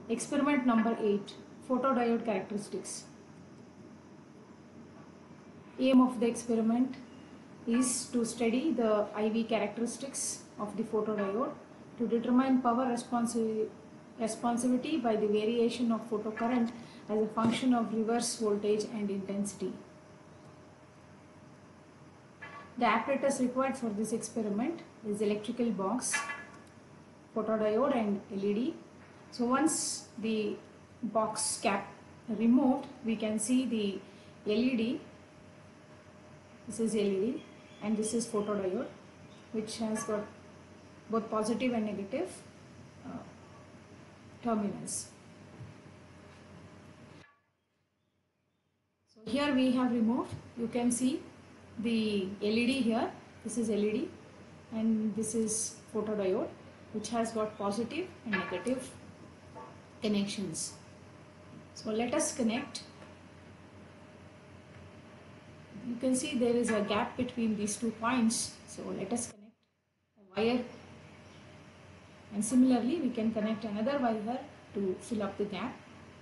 Experiment number 8, photodiode characteristics. Aim of the experiment is to study the IV characteristics of the photodiode to determine power responsivity by the variation of photocurrent as a function of reverse voltage and intensity. The apparatus required for this experiment is electrical box, photodiode and LED. So once the box cap removed, we can see the LED. This is LED and this is photodiode, which has got both positive and negative terminals. So here we have removed, you can see the LED here. This is LED and this is photodiode, which has got positive and negative connections. So let us connect. You can see there is a gap between these 2 points. So let us connect a wire, and similarly we can connect another wire to fill up the gap.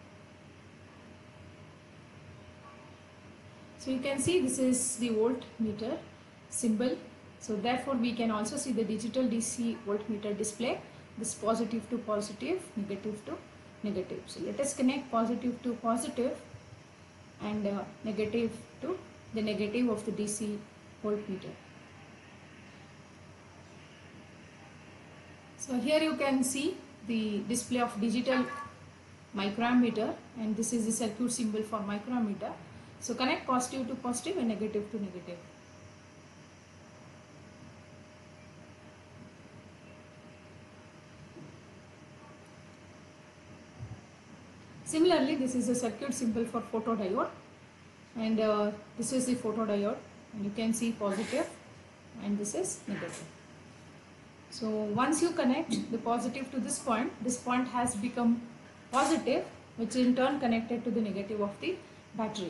So you can see this is the voltmeter symbol. So therefore we can also see the digital DC voltmeter display, this positive to positive, negative to negative. So let us connect positive to positive and negative to the negative of the DC voltmeter. So here you can see the display of digital microammeter, and this is the circuit symbol for microammeter. So connect positive to positive and negative to negative. Similarly, this is a circuit symbol for photodiode, and this is the photodiode, and you can see positive and this is negative. So once you connect the positive to this point has become positive, which in turn connected to the negative of the battery.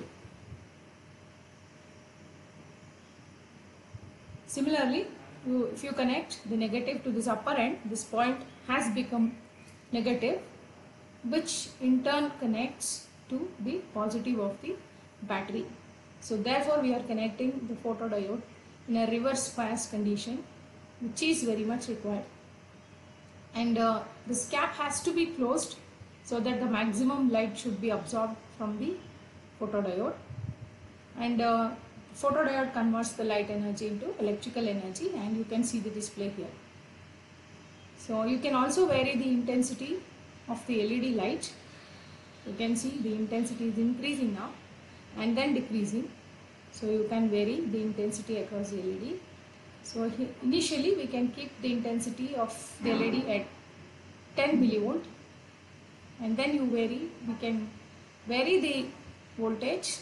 Similarly, if you connect the negative to this upper end, this point has become negative, which in turn connects to the positive of the battery. So therefore we are connecting the photodiode in a reverse bias condition, which is very much required. And this cap has to be closed so that the maximum light should be absorbed from the photodiode. And photodiode converts the light energy into electrical energy, and you can see the display here. So you can also vary the intensity of the LED light. You can see the intensity is increasing now and then decreasing. So you can vary the intensity across the LED. So initially we can keep the intensity of the LED at 10 millivolt, and then we can vary the voltage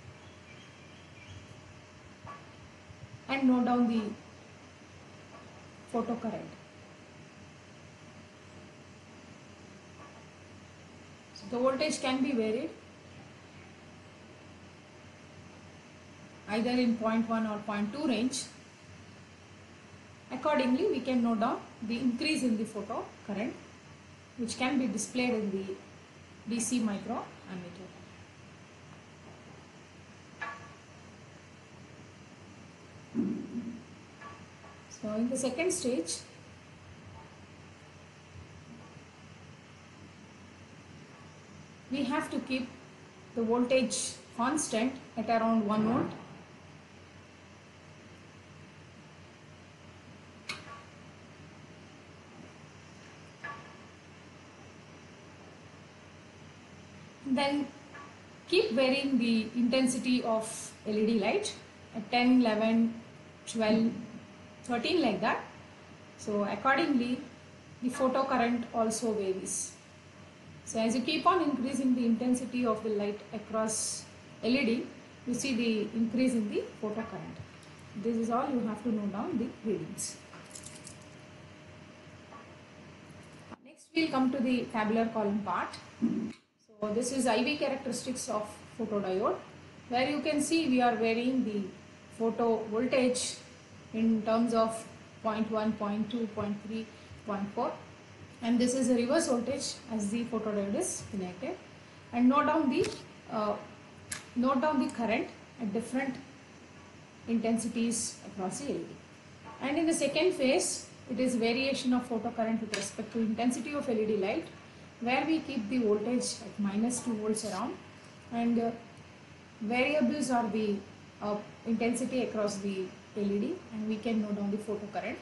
and note down the photocurrent. So the voltage can be varied either in 0.1 or 0.2 range. Accordingly, we can note down the increase in the photocurrent, which can be displayed in the DC microammeter. So in the second stage, we have to keep the voltage constant at around 1 volt. Then keep varying the intensity of LED light at 10, 11, 12, 13 like that. So accordingly the photocurrent also varies. So as you keep on increasing the intensity of the light across LED, you see the increase in the photocurrent. This is all you have to note down the readings. Next we will come to the tabular column part. So this is IV characteristics of photodiode, where you can see we are varying the photo voltage in terms of 0.1, 0.2, 0.3, 0.4. and this is a reverse voltage as the photodiode is connected. And uh, note down the current at different intensities across the LED. And in the second phase, it is variation of photocurrent with respect to intensity of LED light, where we keep the voltage at -2 volts around, and variables are the intensity across the LED, and we can note down the photocurrent.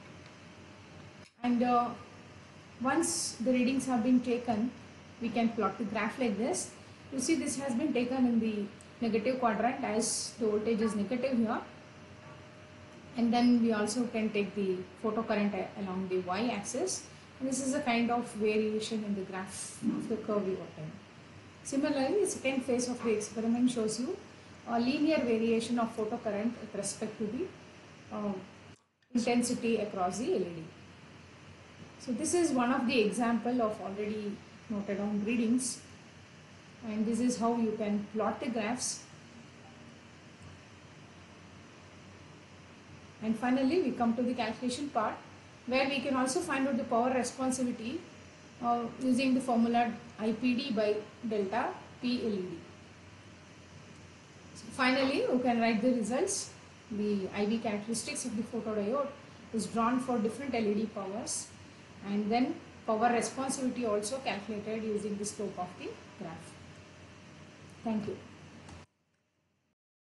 And once the readings have been taken, we can plot the graph like this. You see, this has been taken in the negative quadrant as the voltage is negative here, and then we also can take the photocurrent along the y-axis, and this is a kind of variation in the graph of the curve we obtained. Similarly, the second phase of the experiment shows you a linear variation of photocurrent with respect to the intensity across the LED. So this is one of the example of already noted down readings, and this is how you can plot the graphs. And finally, we come to the calculation part, where we can also find out the power responsivity using the formula IPD by delta P LED. So finally, you can write the results. The IV characteristics of the photodiode is drawn for different LED powers, and then power responsivity also calculated using the slope of the graph. Thank you.